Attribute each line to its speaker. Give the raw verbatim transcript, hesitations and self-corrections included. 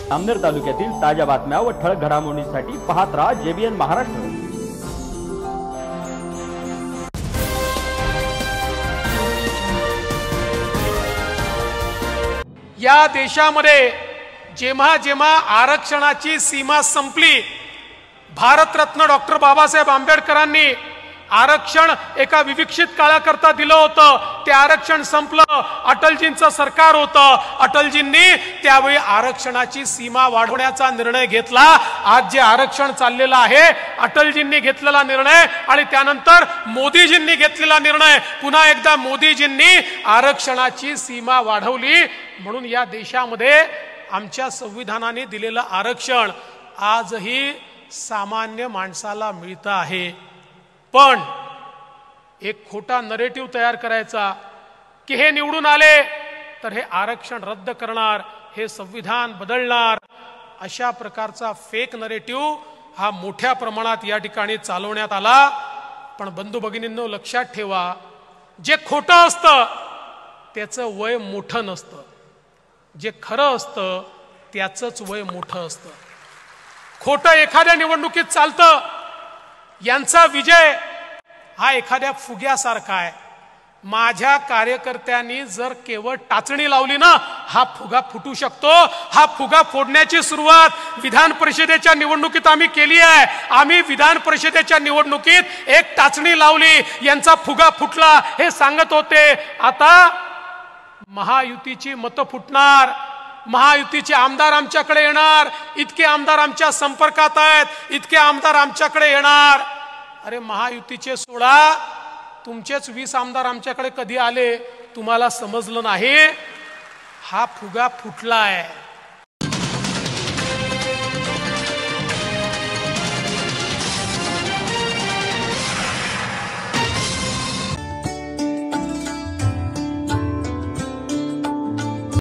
Speaker 1: अमनेर तालुक्यातील ताज्या बातम्या व ठळक घडामोडींसाठी पाहत राहा जेबीएन महाराष्ट्र।
Speaker 2: या देशामध्ये जेव्हा जेव्हा आरक्षणाची सीमा संपली, भारतरत्न डॉक्टर बाबासाहेब आंबेडकरांनी आरक्षण एका विविक्षित काळाकरता दिलं होतं, ते आरक्षण संपलं, अटलजींचं सरकार होतं, अटलजींनी त्यावेळी आरक्षणाची सीमा वाढवण्याचा निर्णय घेतला। आज जे आरक्षण चाललेलं आहे, अटलजींनी घेतलेला निर्णय आणि त्यानंतर मोदीजींनी घेतलेला निर्णय, पुन्हा एकदा मोदीजींनी आरक्षणाची सीमा वाढवली। म्हणून या देशामध्ये आमच्या संविधानाने दिलेलं आरक्षण आजही सामान्य माणसाला मिळतं आहे। पण एक खोटा नरेटिव्ह तयार करायचा की हे निवडून आले तर हे आरक्षण रद्द करणार, हे संविधान बदलणार, अशा प्रकारचा फेक नरेटिव्ह हा मोठ्या प्रमाणात या ठिकाणी चालवण्यात आला। पण बंधू भगिनींनो, लक्षात ठेवा, जे खोटं असतं त्याचं वय मोठं नसतं, जे खरं असतं त्याचंच वय मोठं असतं। खोटं एखाद्या निवडणुकीत चालतं, यांचा विजय हा एखाद्या फुग्यासारखा आहे। माझ्या कार्यकर्त्यांनी जर केवळ टाचणी लावली ना, हा फुगा फुटू शकतो। हा फुगा फोडण्याची सुरुवात विधान परिषदेच्या निवडणुकीत आम्ही केली आहे। आम्ही विधान परिषदेच्या निवडणुकीत एक टाचणी लावली, यांचा फुगा फुटला हे सांगत होते। आता महायुतीची मतं फुटणार, महायुतीचे आमदार आमच्याकडे येणार, इतके आमदार आमच्या संपर्कात आहेत, इतके आमदार आमच्याकडे येणार। अरे महायुतीचे सोडा, तुमचेच वीस आमदार आमच्याकडे कधी आले तुम्हाला समजलं नाही? हा फुगा फुटला आहे।